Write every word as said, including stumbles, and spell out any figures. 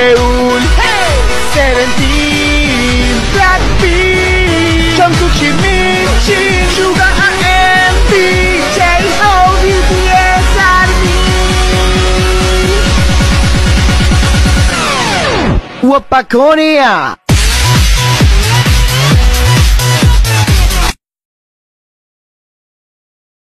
세울 세븐틴 블랙핑 정수치 미친 슈가 알앤비 제이오 비티에스 아르미 오빠 코리아